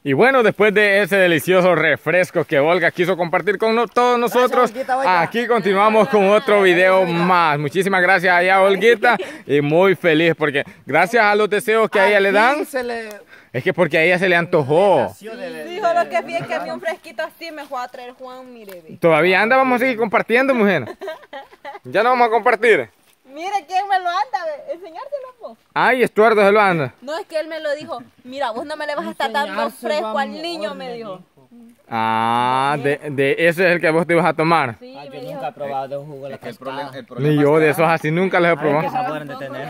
Y bueno, después de ese delicioso refresco que Olga quiso compartir con todos nosotros, aquí continuamos con otro video más. Muchísimas gracias allá, Olguita, y muy feliz porque gracias a los deseos que a ella le dan, es que porque a ella se le antojó. Dijo lo que vi es que a mí un fresquito así me fue a traer Juan, mire. Todavía anda, vamos a seguir compartiendo, mujer. Ya no vamos a compartir. Mire quién me lo anda, enseñárselo vos. Ay, Estuardo se lo anda. No, es que él me lo dijo. Mira, vos no me le vas a estar dando fresco al niño, me dijo. Ah, de ese es el que vos te ibas a tomar. Sí, Yo nunca he probado de un jugo de la cascada. Ni yo de esos así nunca los he ¿Qué probado. sabor han de tener?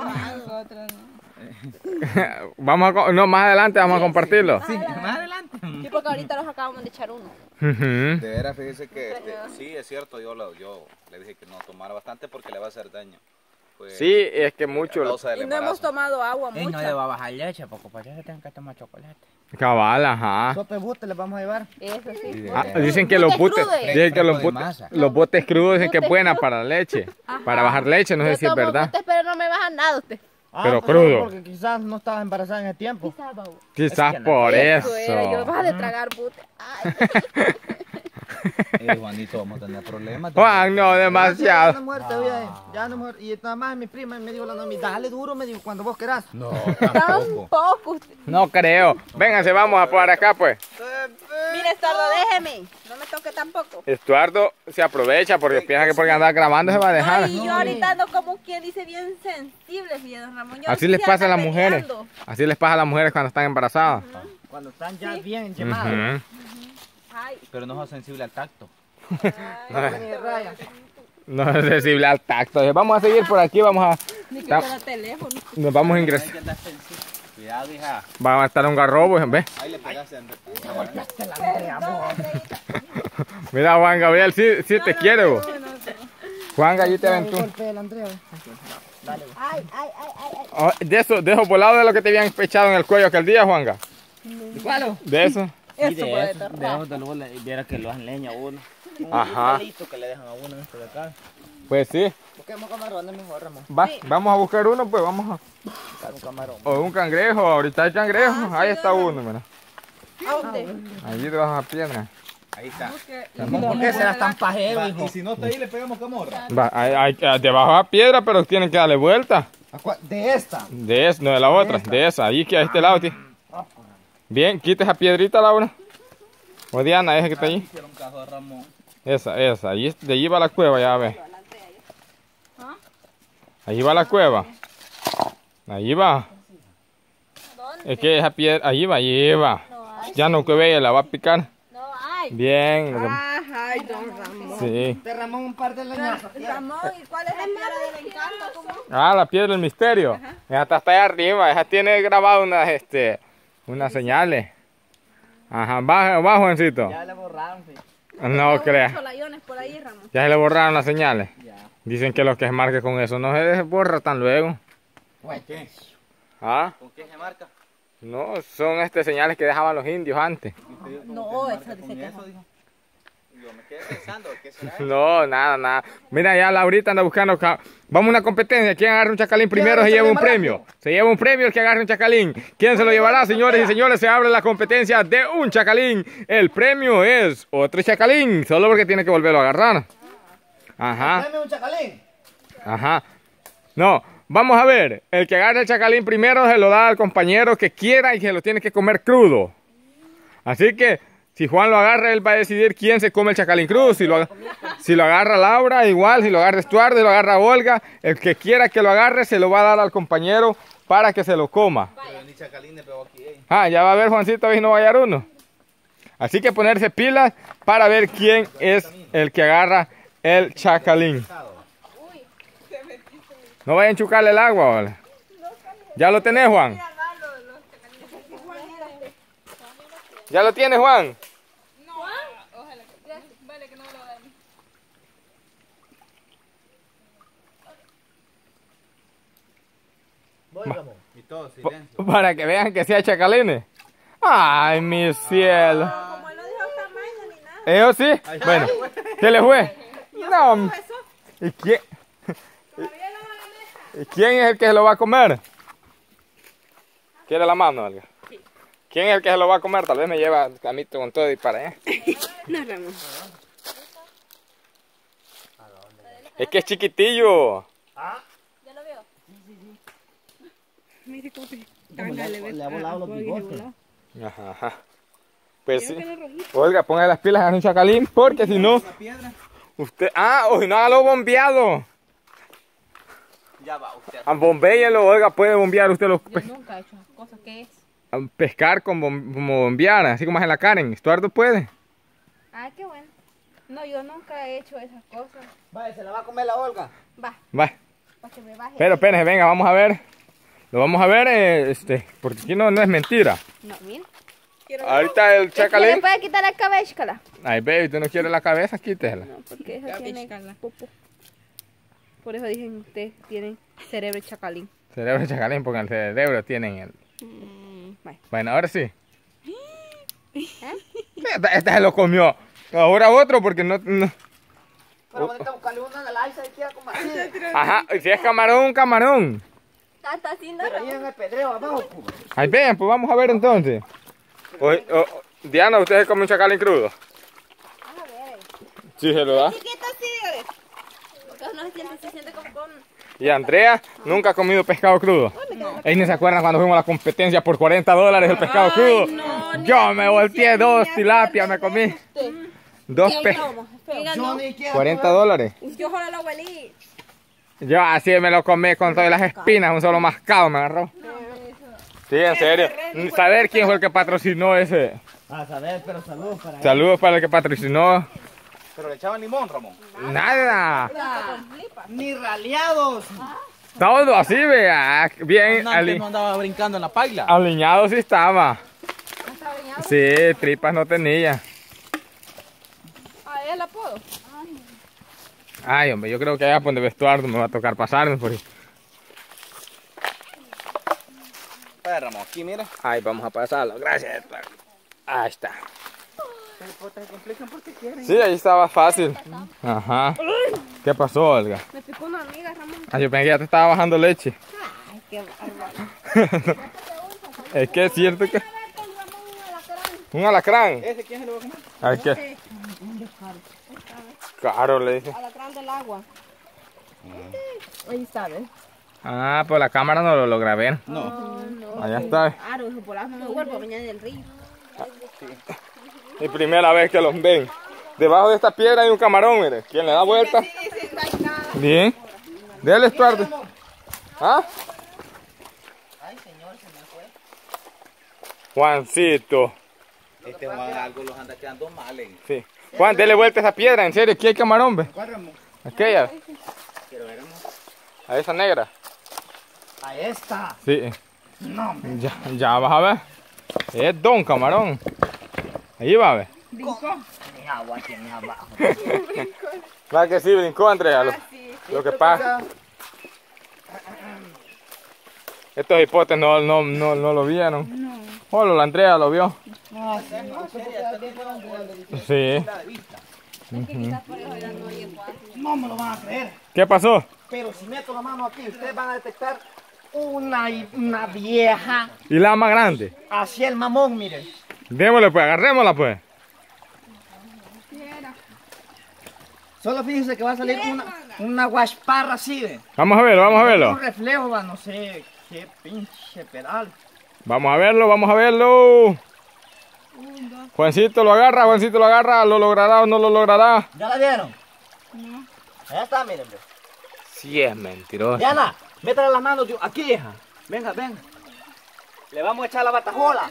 No, más adelante vamos a compartirlo. Sí, más adelante. Sí, porque ahorita los acabamos de echar uno. Ujú. De veras, fíjese que sí, es cierto, yo le dije que no tomara bastante porque le va a hacer daño. Pues, Sí, es que mucho. Y no hemos tomado agua Y no le mucha. va a bajar leche, porque para eso tienen que tomar chocolate. Cabal, ajá. Sope bote les vamos a llevar. Eso sí. Ah, dicen que los botes, dicen que los botes crudos dicen que es buena para la leche, para bajar leche, no sé si es verdad. Pero no me baja nada usted. Pero pues, crudo. Porque quizás no estaba embarazada en el tiempo. Quizás por Yo eso. vas de tragar bute. Ay. Juanito, vamos a tener problemas. Juan, no, Ya demasiado. no muerte, ya no muerte. Y nada más mi prima me dijo, dale duro, me dijo, cuando vos querás. No, Tampoco usted. No creo. Vénganse, vamos a por acá pues. Mire, Estuardo, déjeme. No me toque tampoco. Estuardo se aprovecha porque piensa que porque andar grabando se va a dejar. Ay, yo ahorita ando como quien dice bien sensible, fíjate, don Ramón. Yo Así les sí pasa a las ando mujeres. peleando. Así les pasa a las mujeres cuando están embarazadas. Cuando están ya bien quemadas. Ujú. Ay, pero no es sensible al tacto. No es sensible al tacto. Vamos a seguir por aquí, vamos a... ni que fuera teléfono. Nos vamos a ingresar. Cuidado, hija. Va a estar un garrobo, ¿ves? Ahí le pegaste a Andrés. Mira, Juan Gabriel, sí te quiere, vos. Juan Gallí te aventó. Ay, ay, ay, ay. Oh, de esos volados de lo que te habían echado en el cuello aquel día, Juanga. ¿De cuál? De eso. Eso puede estar. De luego le viera que lo hacen leña a uno. Ajá. Palito que le dejan a uno esto de acá. Pues sí. Busquemos camarones mejor, Ramón. Vamos a buscar uno, pues vamos a... Buscar un camarón. O un cangrejo, ahorita hay cangrejo. Ahí está uno, mira. ¿A dónde? Allí debajo de la piedra. Ahí está. ¿Por qué serás tan pajero, hijo? Y si no está ahí, le pegamos camorra. Debajo de la piedra, pero tienen que darle vuelta. De esta. De esa, no de la otra, de esa. Ahí que a este lado, tío. Bien, quita esa piedrita, Laura. O Diana, esa que está ahí. Hicieron caso a Ramón. Esa. Allí, de allí va la cueva, ya ves. Allí va la cueva. Allí va. Es que esa piedra, allí va. Ya no que vea, la va a picar. No hay. Bien. Ay, don Ramón. Sí. Te Ramón un par de leñazos. Ramón, ¿y cuál es la piedra del encanto? ¿Cómo? Ah, la piedra del misterio. Esa está allá arriba. Esa tiene grabado unas señales. Ajá, va, Juancito. Ya le borraron, sí. No creas. Solayones por ahí, Ramón. Ya se le borraron las señales. Ya. Dicen que los que se marque con eso no se borra tan luego. ¿Qué? ¿Ah? ¿Con qué se marca? No, son señales que dejaban los indios antes. No, esa dice que no. Yo me quedé pensando, ¿qué será eso? No, nada. Mira, ya Laurita anda buscando. Vamos a una competencia. ¿Quién agarra un chacalín primero se lleva un premio? Se lleva un premio el que agarre un chacalín. ¿Quién se lo llevará, señores y señores? Se abre la competencia de un chacalín. El premio es otro chacalín. Solo porque tiene que volverlo a agarrar. Ajá. Dame un chacalín. Ajá. No, vamos a ver. El que agarre el chacalín primero se lo da al compañero que quiera y se lo tiene que comer crudo. Así que si Juan lo agarra, él va a decidir quién se come el chacalín crudo. Si lo agarra Laura, igual. Si lo agarra Estuardo, si lo agarra Olga. El que quiera que lo agarre, se lo va a dar al compañero para que se lo coma. Pero ni chacalín le pegó aquí, Ah, ya va a ver Juancito, a ver si no va a hallar uno. Así que ponerse pilas para ver quién es el que agarra el chacalín. No vayan a enchucarle el agua, ¿vale? ¿Ya lo tenés, Juan? ¿Ya lo tienes, Juan? No, ojalá que vale que no lo den. Voy, Ramón. Y todo, silencio. Para que vean que sea chacalines. Ay, mi cielo. Como él no dijo tamaño ni nada. ¿Ellos sí? Bueno, ¿qué le fue? No. ¿Y quién? ¿Y quién es el que se lo va a comer? ¿Quiere la mano, Olga? Sí. ¿Quién es el que se lo va a comer? Tal vez me lleva a mí con todo y para allá. No, Ramón. Es que es chiquitillo. ¿Ya lo veo? Mire cómo se Le ha volado los bigotes. Ajá, ajá. Pues sí. Oiga, ponga las pilas a un chacalín porque si no... Usted... Ah, o si no, hágalo bombeado. Ya va usted. Bombéyelo, oiga, puede bombear usted los Yo nunca he hecho esas cosas. ¿Qué es? pescar como bombear, así como hace la Karen. Estuardo puede. Ah, qué bueno. No, yo nunca he hecho esas cosas. Vaya, se la va a comer la Olga. Va, Va. para que me baje. Pero espérense, venga, vamos a ver. Lo vamos a ver, porque aquí no es mentira. No, mira. Ahorita el ¿Le chacalín. puede quitar la cabeza, cala? Ay, baby, usted no quiere la cabeza, quítela. No, porque esa tiene Cabeza. popo. Por eso dicen ustedes tienen cerebro chacalín. Cerebro de chacalín, porque el cerebro tienen el... Vale. Bueno, ahora sí. Este se lo comió. Ahora otro, porque no... Pero bonita, buscarle una de la Isa y quiera comer. Ajá, si es camarón, un camarón. Está haciendo Pero ahí en el pedreo abajo, pues. Ahí ven, pues vamos a ver entonces. Diana, ¿usted se come un chacalín crudo? Vamos a ver. Sí, se lo da. Chiquito, sí, dígale. Porque no se siente como con... Y Andrea nunca ha comido pescado crudo. Ey, ¿no se acuerdan cuando fuimos a la competencia por $40 el pescado crudo? Yo me volteé 2 tilapias, me comí. 2 pescados. Yo ni quiero. $40. Yo solo lo huelí. Yo así me lo comí con todas las espinas, un solo mascado me agarró. Sí, en serio. Saber quién fue el que patrocinó ese. A saber, pero saludos para él. Saludos para el que patrocinó. Pero le echaban limón, Ramón. Nada. Ni raleados. Todo así, vea. Bien No andaba brincando en la paila. alineado sí estaba. Sí, tripas no tenía. Ah, ¿es el apodo? Ay, hombre, yo creo que allá por donde Estuardo me va a tocar pasarme por ahí. Vaya, Ramón, aquí mira. Ay, vamos a pasarlo. Gracias, Estuardo. Ahí está. Se complican porque quieren. Sí, ahí estaba fácil. Ajá. ¿Qué pasó, Olga? Me picó una amiga, Ramón. Ay, yo pensé que ya te estaba bajando leche. Ay, qué bárbaro. Es que es cierto que... ¿Un alacrán? ¿Ese quién se lo va a comer? Ay, ¿qué? Caro, le dije. Alacrán del agua. Ahí sabe. Ah, pues la cámara no lo grabé. No. Allá está. Claro, eso por no me vuelvo a bañar en el río. Es primera vez que los ven. Debajo de esta piedra hay un camarón, mire. ¿Quién le da vuelta? Bien. Dele, Estuardo. ¿Ah? Ay, señor, se me fue. Juancito. Este Juan algo los anda quedando mal. Sí. Juan, dele vuelta a esa piedra, en serio. Aquí hay camarón, ve. ¿Cuál, Ramón? Aquella. Quiero ver, Ramón. A esa negra. A esta. Sí. No, Ya vas a ver. Es don camarón. Ahí va a ver. tiene agua, tiene abajo. Va que sí, brincó, Andrea. Lo que pasa. Estos hipotes no lo vieron. No. Solo la Andrea lo vio. No, sí. Sí. No me lo van a creer. ¿Qué pasó? Pero si meto la mano aquí, ustedes van a detectar una vieja ¿Y la más grande? hacia el mamón, miren. Démosle pues, agarrémosla pues. Solo fíjense que va a salir una guasparra así, ¿ve? Vamos a verlo, vamos a verlo. Un reflejo, va, no sé qué pinche pedal. Vamos a verlo, vamos a verlo. Juancito lo agarra, ¿lo logrará o no lo logrará? ¿Ya la vieron? No. Allá está, miren, ve. Sí es mentiroso. Diana, métale las manos aquí, hija. Venga, venga. Le vamos a echar la batajola.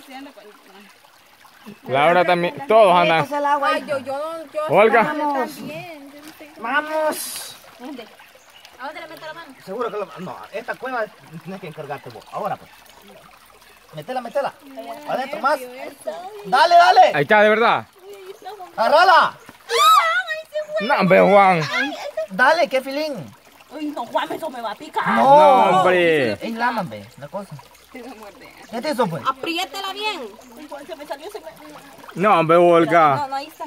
Laura también, todos andan. Métase el agua, Ay, hija. yo Olga. también. Vamos. ¿Dónde? ¿A dónde le meto la mano? Seguro que no, esta cueva tienes que encargarte vos. Ahora pues. Métela. Adentro más. Dale. Ahí está, de verdad. Agárrala. No, hombre, Juan. Dale, qué filín. Uy, no, Juan, eso me va a picar. No, hombre. Es lama, ve, la cosa. ¿Qué te hizo, pues? Apriétela bien. Se me salió, No, hombre, Olga. No, ahí está.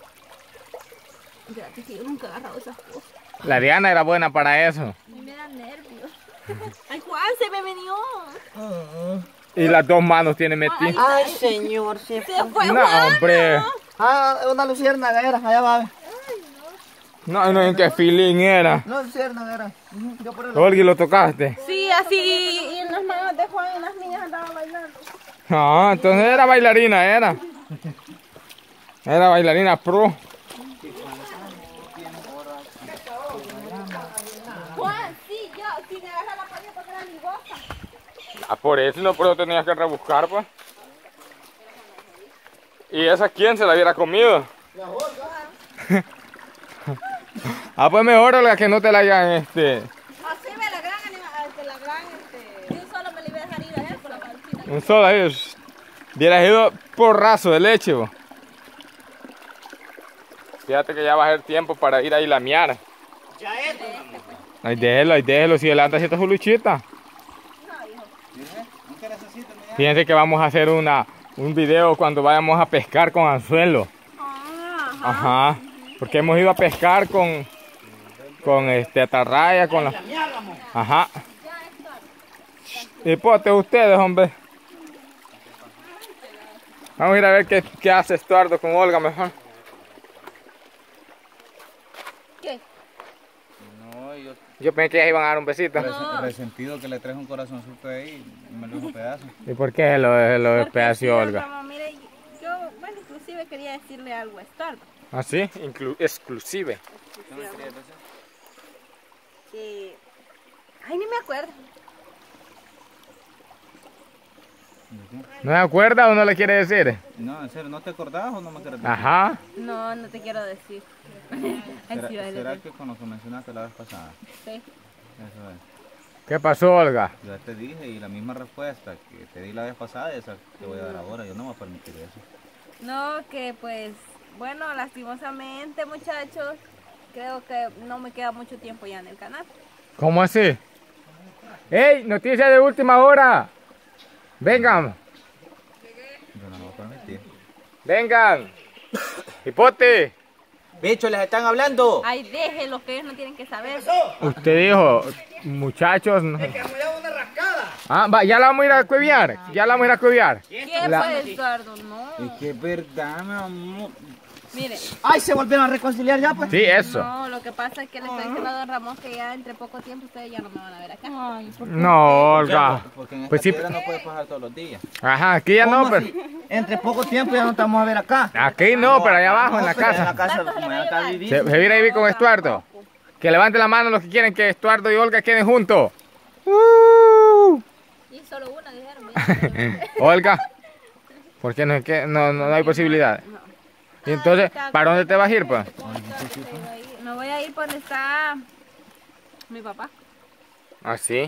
Ya, que yo nunca he agarrado esas cosas. La Diana era buena para eso. Me da nervios. Ay, Juan, se me venió. Y las dos manos tiene metidas. Ay, señor, se fue. Se fue No, Juan. hombre. Ah, una luciérnaga era, allá va. No, en qué feeling era. No, luciérnaga era. Yo por el... Olga, ¿lo tocaste? Sí, así. Y en las manos de Juan y las niñas andaban bailando. No, entonces era bailarina, era. Era bailarina pro. Juan, sí, yo, si me agarra la paña porque era mi boca. Ah, por eso no, por eso tenías que rebuscar, pues. ¿Y esa quién se la hubiera comido? Ah, pues mejor, Olga, que no te la hayan, Así me la gran yo solo me la iba a dejar ir a él por la pancita. un solo ahí. Hubieras ido porrazo de leche, vos. Fíjate que ya va a ser tiempo para ir a lamear. Ya es. Ahí déjelo, si adelanta cierta su luchita. Fíjense que vamos a hacer un video cuando vayamos a pescar con anzuelo. Ajá. Porque hemos ido a pescar con atarraya, con la... Ajá. Y pote ustedes, hombre. Vamos a ir a ver qué hace Estuardo con Olga mejor. ¿Qué? No, Yo pensé que ya iban a dar un besito. resentido que le traes un corazoncito ahí y me lo hizo pedazo. ¿Y por qué lo despedació Porque, Olga? como, mire, yo, bueno, inclusive quería decirle algo a Estuardo. ¿Ah, sí? Exclusive. Que... Ay, ni me acuerdo. ¿No se acuerda o no le quiere decir? No, en serio, ¿no te acordás o no me querés decir? Ajá. No, no te quiero decir. Ay, ¿Será, sí, vale, será que con lo que mencionaste la vez pasada? sí. Eso es. ¿Qué pasó, Olga? Ya te dije y la misma respuesta que te di la vez pasada, esa te voy a dar ahora. Yo no me voy a permitir eso. No, que pues, bueno, lastimosamente, muchachos, creo que no me queda mucho tiempo ya en el canal. ¿Cómo así? ¡Ey! ¡Noticia de última hora! ¡Vengan! Yo no me voy a permitir. ¡Vengan! ¡Hipote! Bicho, les están hablando. Ay, déjenlo, que ellos no tienen que saber. Usted dijo, muchachos... no- Que me da una rascada. Ah, va, ya la vamos a ir a cueviar. Ya la vamos a ir a cueviar. ¿Qué La- fue, Eduardo? No. Es que es verdad, mi amor. Mire, Ay, se volvieron a reconciliar ya, pues. Sí, eso. no, lo que pasa es que le estoy diciendo a don Ramón que ya entre poco tiempo ustedes ya no me van a ver acá. Ay, No, Olga. Porque en esta Pues sí. piedra no puedes pasar todos los días. Ajá, aquí ya no, ¿Cómo pero... así? Entre poco tiempo ya no estamos a ver acá. Aquí no, pero allá abajo en la pero En la casa. casa, como ya acá vivir. ¿Se viene a vivir con Estuardo? Que levante la mano los que quieren que Estuardo y Olga queden juntos. Y solo una dijeron. Olga, ¿por qué no hay posibilidad? Y entonces, ¿para dónde te vas a ir, pues? Me voy a ir por donde está mi papá. ¿Ah, sí?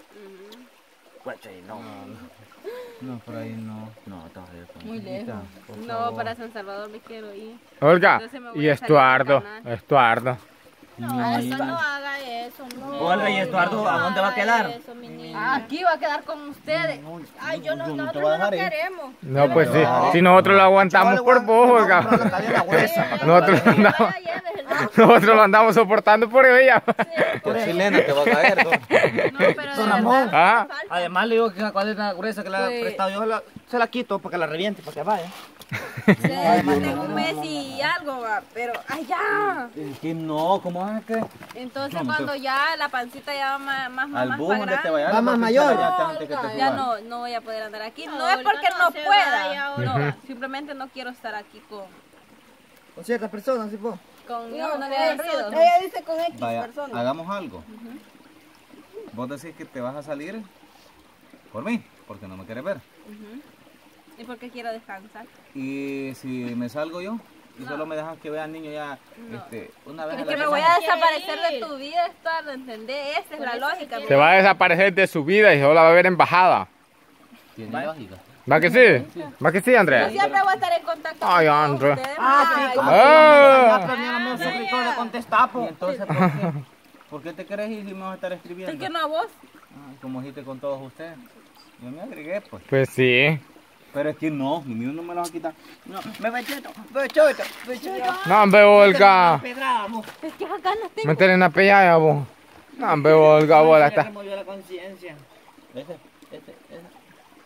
No, por ahí no. No, todavía por Muy ahí. lejos. Por No, favor. para San Salvador me quiero ir. Olga, Entonces me voy y a salir del Estuardo, canal. Estuardo. No, eso no haga eso, no. Olga, ¿y Estuardo a dónde va a quedar? Eso, mi niño. Aquí va a quedar con ustedes. Ay, yo no, yo no te nosotros voy a no lo dejar ir. queremos. No, pues sí, si nosotros lo aguantamos por vos, Olga. Nosotros lo andamos, nosotros lo andamos soportando por ella. Por chilena te va a caer, ¿no? No, pero de Don Ramón. verdad, Ah. me falta. Además le digo que cuál es la gruesa que le ha Pues- prestado yo, se la quito para que la reviente, para que vaya. Sí, tengo un mes y algo, va, pero ¡ay, ya! Es que no, ¿cómo es que? Entonces No, no cuando te- ya la pancita ya va más Al bus para donde te grande, vayas. Va más mayor. ya no voy a poder andar aquí. No es porque no pueda, no, simplemente no quiero estar aquí Con ciertas personas, ¿sí, pues? con no le hagan ruido. Ella dice con X Vaya, personas. hagamos algo. Vos decís que te vas a salir por mí, porque no me quieres ver. Y porque quiero descansar. Y si me salgo yo y solo me dejas que vea al niño ya una vez a Es la que me semana. voy a desaparecer de tu vida, Estuardo, ¿entendés? Esa es la lógica. Se va a desaparecer de su vida y solo la va a ver en bajada. Tiene lógica. ¿Va que sí? ¿Va que sí, Yo Andrea? siempre voy a estar en contacto Ay, con todos Andrea. ustedes. Ah, sí, Ay, como Ah. ya aprendieron un suscriptor de contestar, ¿Y pues. entonces por qué? ¿Por qué te querés ir si me vas a estar escribiendo? ¿por qué no a vos? Ah, como dijiste con todos ustedes. Yo me agregué, pues. Pues sí. Pero es que no, mi mío no me lo vas a quitar. No, me bechoto, bechoto, bechoto. No, hombre, Olga. Pedrada, vos. Es que acá no tengo. Métele una pellada, vos. No, hombre, Olga, vos la Me está. removió la conciencia. Ese.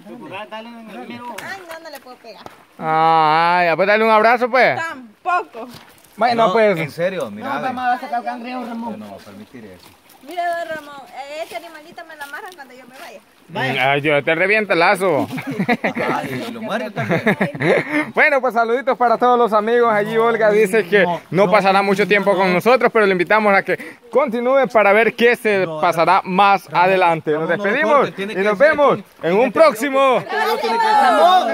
Dale en el mero. Ay, no le puedo pegar. Ah, ya pues dale un abrazo pues. Tampoco. Bueno, No, pues. en serio, mira. No, vamos a sacar el cangrejo, Yo Ramón. no voy a permitir eso. Mira, don Ramón, este animalito me lo amarran cuando yo me vaya. Ay, yo te reviento el lazo. Ay, y lo muerto también. Bueno, pues saluditos para todos los amigos. Allí Olga dice que no pasará mucho tiempo con nosotros, pero le invitamos a que continúe para ver qué se pasará más adelante. Nos despedimos y nos vemos en un próximo. Ramón.